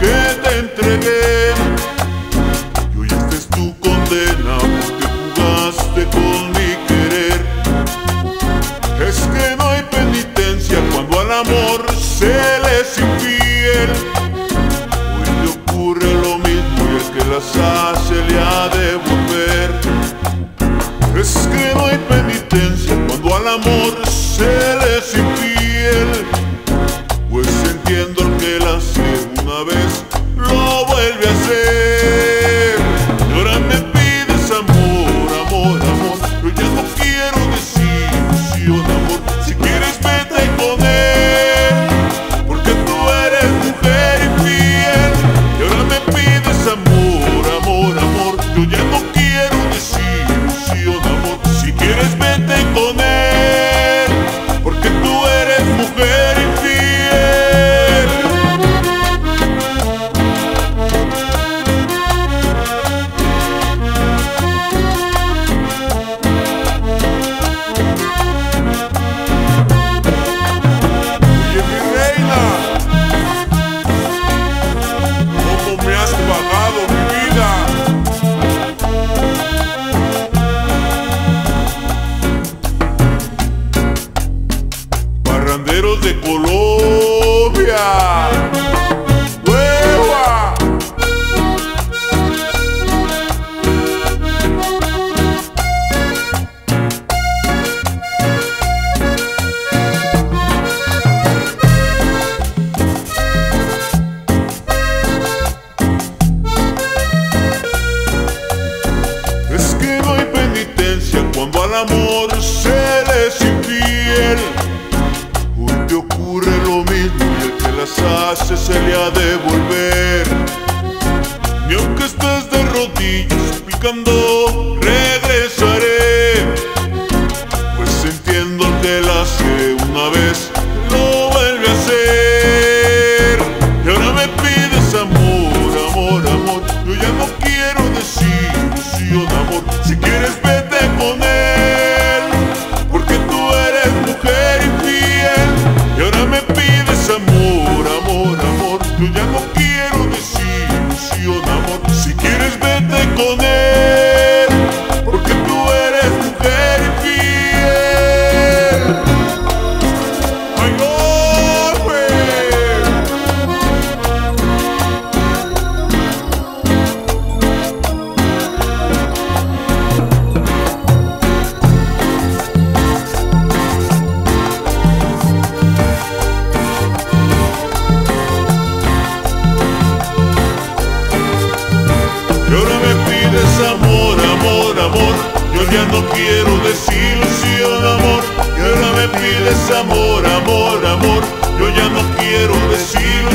que te entregué. Y hoy esta es tu condena porque jugaste con mi querer. Es que no hay penitencia cuando al amor se le es infiel. Hoy le ocurre lo mismo y el que las hace le ha de volver. Es que no hay penitencia cuando al amor se le es infiel. Pues entiendo el que la hace una vez lo vuelve a hacer. Y ahora me pides amor, amor, amor. Yo ya no quiero desilusión, amor. Si quieres vete con él, porque tú eres mujer infiel. Y ahora me pides amor, amor, amor. Yo ya no quiero desilusión, amor. Si quieres vete con él, porque tú eres mujer infiel. Oye, mi reina, ¿cómo me has pagado mi vida? Parranderos de Colombia, ¡Hueva! Es que no hay penitencia cuando al amor se le es infiel. Hoy te ocurre lo mismo y el que las hace se le ha de volver. Ni aunque estés de rodillas suplicando, regresaré. Pues entiendo el que la hace una vez lo vuelve a hacer. Y ahora me pides amor, amor, amor. Yo ya no quiero desilusión, amor. Si quieres vete con él, porque tú eres mujer infiel. Y ahora me pides amor, amor, amor. Yo ya no quiero desilusión, amor. Si quieres vete con él, porque tú eres mujer infiel. ¡Ay, no, güey! Y ahora me pides amor, amor, amor. Yo ya no quiero desilusión, amor. Y ahora me pides amor, amor, amor. Yo ya no quiero desilusión.